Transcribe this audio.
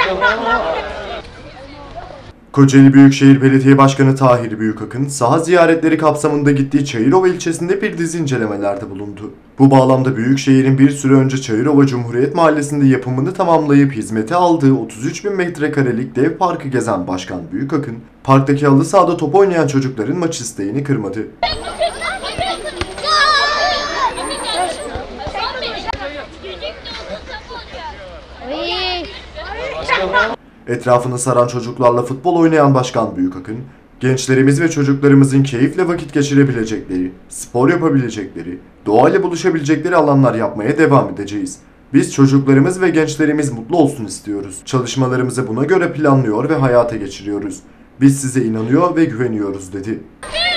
Kocaeli Büyükşehir Belediye Başkanı Tahir Büyükakın, saha ziyaretleri kapsamında gittiği Çayırova ilçesinde bir dizi incelemelerde bulundu. Bu bağlamda Büyükşehir'in bir süre önce Çayırova Cumhuriyet Mahallesi'nde yapımını tamamlayıp hizmete aldığı 33.000 metrekarelik dev parkı gezen Başkan Büyükakın, parktaki halı sahada top oynayan çocukların maç isteğini kırmadı. Etrafını saran çocuklarla futbol oynayan Başkan Büyükakın, gençlerimiz ve çocuklarımızın keyifle vakit geçirebilecekleri, spor yapabilecekleri, doğayla buluşabilecekleri alanlar yapmaya devam edeceğiz. Biz çocuklarımız ve gençlerimiz mutlu olsun istiyoruz. Çalışmalarımızı buna göre planlıyor ve hayata geçiriyoruz. Biz size inanıyor ve güveniyoruz dedi.